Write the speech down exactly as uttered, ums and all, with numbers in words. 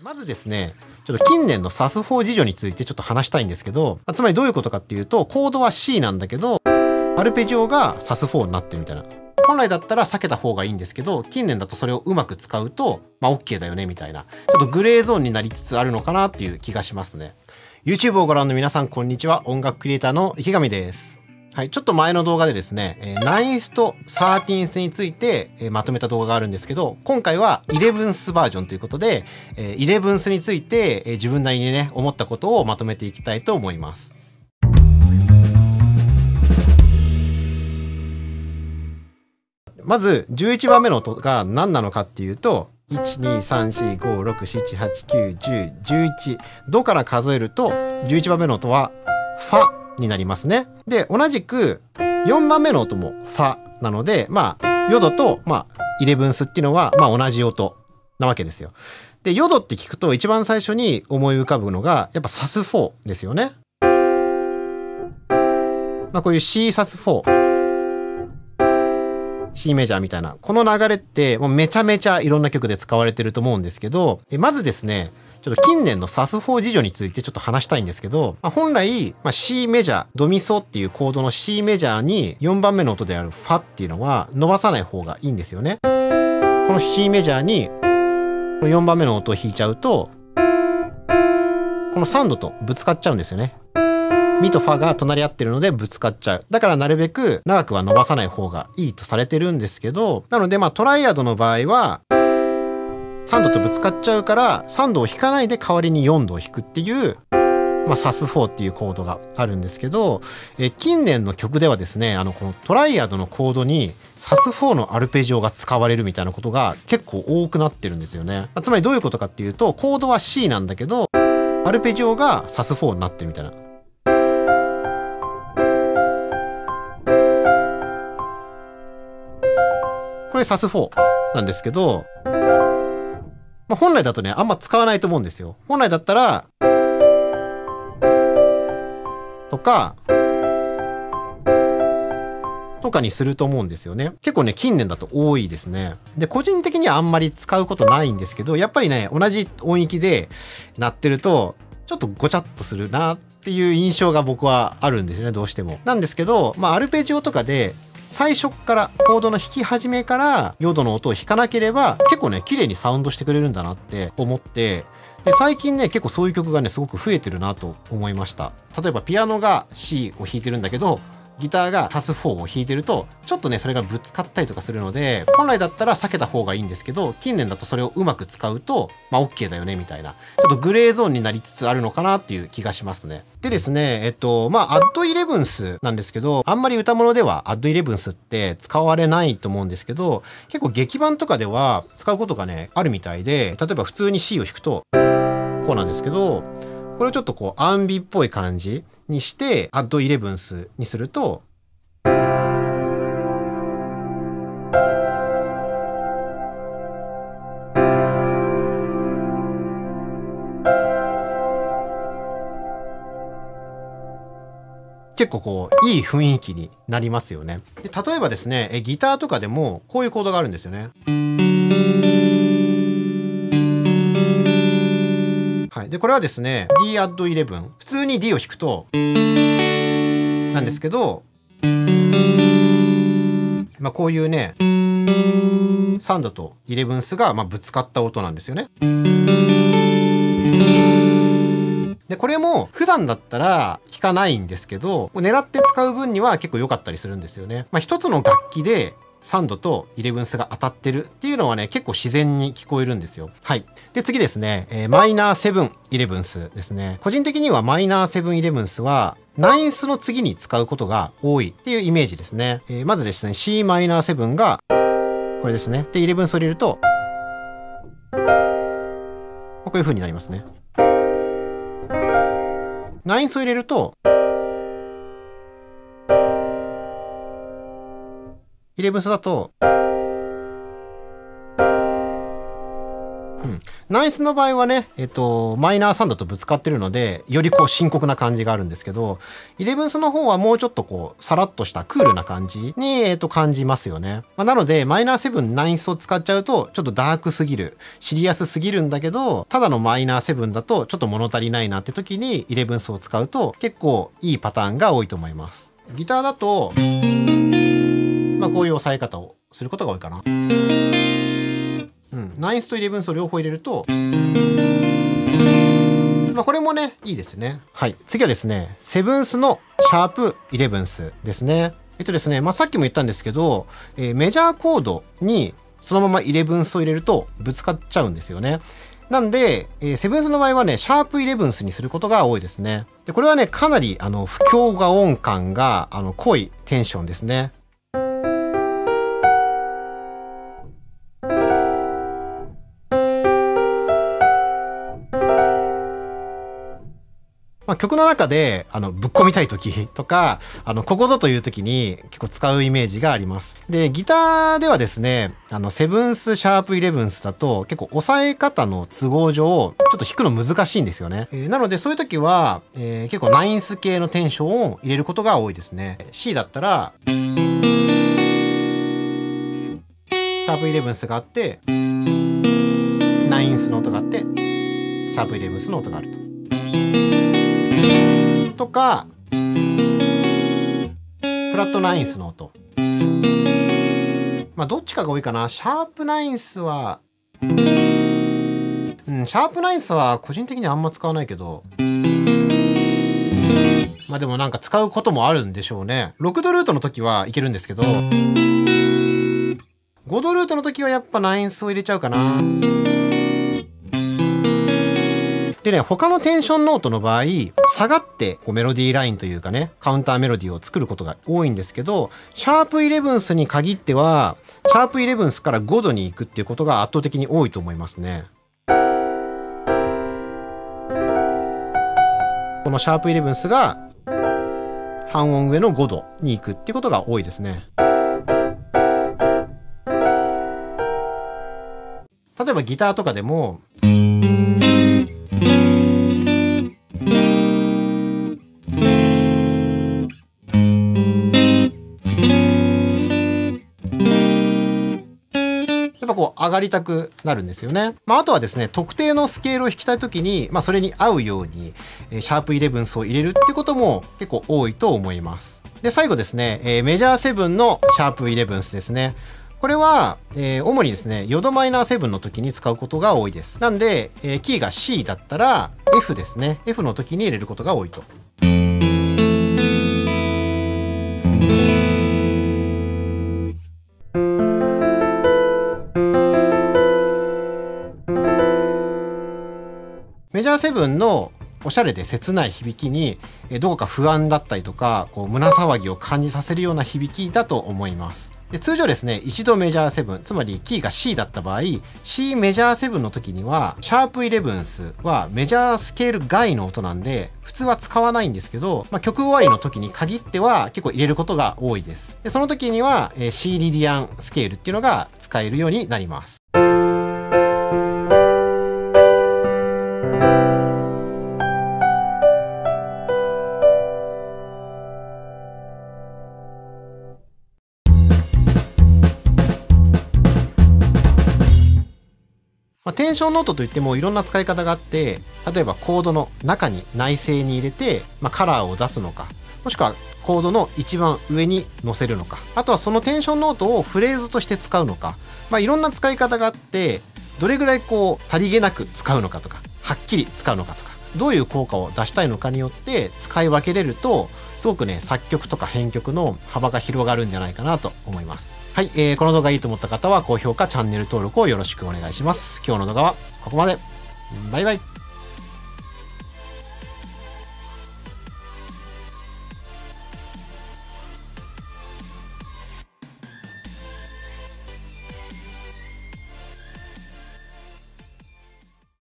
まずですね、ちょっと近年の サスフォー 事情についてちょっと話したいんですけど、つまりどういうことかっていうと、コードは C なんだけど、アルペジオが サスフォー になってるみたいな。本来だったら避けた方がいいんですけど、近年だとそれをうまく使うと、まあ OK だよねみたいな。ちょっとグレーゾーンになりつつあるのかなっていう気がしますね。YouTube をご覧の皆さん、こんにちは。音楽クリエイターの池上です。はい。ちょっと前の動画でですね、えー、ナインスとサーティーンスについて、えー、まとめた動画があるんですけど、今回はイレブンスバージョンということで、えー、イレブンスについて、えー、自分なりにね、思ったことをまとめていきたいと思います。まず、じゅういちばんめの音が何なのかっていうと、いち、に、さん、し、ご、ろく、しち、はち、きゅう、じゅう、じゅういち。ドから数えると、じゅういちばんめの音は、ファになりますね。で、同じく、よんばんめの音もファなので、まあ、ヨドと、まあ、イレブンスっていうのは、まあ同じ音なわけですよ。で、ヨドって聞くと一番最初に思い浮かぶのが、やっぱサスフォーですよね。まあこういう C サスフォー、C メジャーみたいな、この流れってもうめちゃめちゃいろんな曲で使われてると思うんですけど、まずですね、ちょっと近年の サスフォー 事情についてちょっと話したいんですけど、まあ、本来、まあ、C メジャー、ドミソっていうコードの C メジャーによんばんめの音であるファっていうのは伸ばさない方がいいんですよね。この C メジャーによんばんめの音を弾いちゃうと、このさんどとぶつかっちゃうんですよね。ミとファが隣り合ってるのでぶつかっちゃう。だからなるべく長くは伸ばさない方がいいとされてるんですけど、なのでまあトライアドの場合は、さんどとぶつかっちゃうから、さんどを弾かないで代わりによんどを弾くっていう、まあ、サスフォー っていうコードがあるんですけど、え近年の曲ではですね、あの、このトライアドのコードに、サスフォー のアルペジオが使われるみたいなことが結構多くなってるんですよね。つまりどういうことかっていうと、コードは C なんだけど、アルペジオがサスフォー になってるみたいな。これサスフォーなんですけど、まあ、本来だとね、あんま使わないと思うんですよ。本来だったら、とか、とかにすると思うんですよね。結構ね、近年だと多いですね。で、個人的にはあんまり使うことないんですけど、やっぱりね、同じ音域で鳴ってると、ちょっとごちゃっとするなっていう印象が僕はあるんですよね、どうしても。なんですけど、まあ、アルペジオとかで、最初からコードの弾き始めからヨドの音を弾かなければ結構ね綺麗にサウンドしてくれるんだなって思って、で最近ね結構そういう曲がねすごく増えてるなと思いました。例えばピアノが C を弾いてるんだけどギターがサスフォーを弾いてるとちょっとねそれがぶつかったりとかするので、本来だったら避けた方がいいんですけど、近年だとそれをうまく使うとまあ OK だよねみたいな、ちょっとグレーゾーンになりつつあるのかなっていう気がしますね。でですね、えっとまあアッドイレブンスなんですけど、あんまり歌物ではアッドイレブンスって使われないと思うんですけど、結構劇版とかでは使うことがねあるみたいで、例えば普通に C を弾くとこうなんですけど、これをちょっとこうアンビっぽい感じにしてアッドイレブンスにすると、結構こういい雰囲気になりますよね。で例えばですね、えギターとかでもこういうコードがあるんですよね。はい、でこれはですね D アッドイレブン、普通に D を弾くとなんですけど、まあこういうねさんどとイレブンスがまあぶつかった音なんですよね。でこれも普段だったら弾かないんですけど、狙って使う分には結構良かったりするんですよね。まあ一つの楽器でさんどとイレブンスが当たってるっていうのはね結構自然に聞こえるんですよ。はい。で次ですね、えー、マイナーセブンイレブンスですね。個人的にはマイナーセブンイレブンスはナインスの次に使うことが多いっていうイメージですね。えー、まずですね C マイナーセブンがこれですね。でイレブンスを入れるとこういう風になりますね。ナインスを入れるとイレブンスだと、うん、 ナイスの場合はね、えっと、マイナーさんだとぶつかってるので、よりこう深刻な感じがあるんですけど、イレブンスの方はもうちょっとこう、さらっとしたクールな感じに、えっと、感じますよね。まあ、なので、マイナーセブン、ナイスを使っちゃうと、ちょっとダークすぎる、シリアスすぎるんだけど、ただのマイナーセブンだと、ちょっと物足りないなって時に、イレブンスを使うと、結構いいパターンが多いと思います。ギターだと、まあ、こういう押さえ方をすることが多いかな。うん、ナイスとイレブンスを両方入れると、まあこれもね、いいですね。はい。次はですね、セブンスのシャープイレブンスですね。えっとですね、まあさっきも言ったんですけど、えー、メジャーコードにそのままイレブンスを入れるとぶつかっちゃうんですよね。なんで、えー、セブンスの場合はね、シャープイレブンスにすることが多いですね。で、これはね、かなり、あの、不協和音感が、あの、濃いテンションですね。まあ、曲の中で、あの、ぶっ込みたい時とか、あの、ここぞという時に結構使うイメージがあります。で、ギターではですね、あの、セブンス、シャープイレブンスだと結構押さえ方の都合上、ちょっと弾くの難しいんですよね。えー、なのでそういう時は、えー、結構ナインス系のテンションを入れることが多いですね。C だったら、シャープイレブンスがあって、ナインスの音があって、シャープイレブンスの音があると。とか、フラットナインスの音。まあ、どっちかが多いかな。シャープナインスは、うん、シャープナインスは個人的にあんま使わないけど、まあでもなんか使うこともあるんでしょうね。ろくドルートの時はいけるんですけど、ごドルートの時はやっぱナインスを入れちゃうかな。でね、他のテンションノートの場合、下がってこうメロディーラインというかね、カウンターメロディーを作ることが多いんですけど、シャープイレブンスに限っては、シャープイレブンスからごドに行くっていうことが圧倒的に多いと思いますね。このシャープイレブンスが半音上のごドに行くっていうことが多いですね。例えばギターとかでも、やっぱこう上がりたくなるんですよね。まあ、あとはですね、特定のスケールを弾きたいときに、まあ、それに合うように、えー、シャープイレブンスを入れるってことも結構多いと思います。で、最後ですね、えー、メジャーセブンのシャープイレブンスですね。これは、えー、主にですね、ヨドマイナーセブンの時に使うことが多いです。なんで、えー、キーが C だったら F ですね。F の時に入れることが多いと。メジャーセブンのおしゃれで切ない響きに、どこか不安だったりとか、こう胸騒ぎを感じさせるような響きだと思います。で、通常ですね、一度メジャーセブン、つまりキーが C だった場合、C メジャーセブンの時には、シャープイレブンスはメジャースケール外の音なんで、普通は使わないんですけど、まあ、曲終わりの時に限っては結構入れることが多いです。で、その時には、えー、C リディアンスケールっていうのが使えるようになります。まあ、テンションノートといってもいろんな使い方があって、例えばコードの中に内声に入れて、まあ、カラーを出すのか、もしくはコードの一番上に載せるのか、あとはそのテンションノートをフレーズとして使うのか、まあ、いろんな使い方があって、どれぐらいこう、さりげなく使うのかとか、はっきり使うのかとか、どういう効果を出したいのかによって使い分けれると、すごくね、作曲とか編曲の幅が広がるんじゃないかなと思います。はい、えー、この動画いいと思った方は高評価、チャンネル登録をよろしくお願いします。今日の動画はここまで。バイバイ。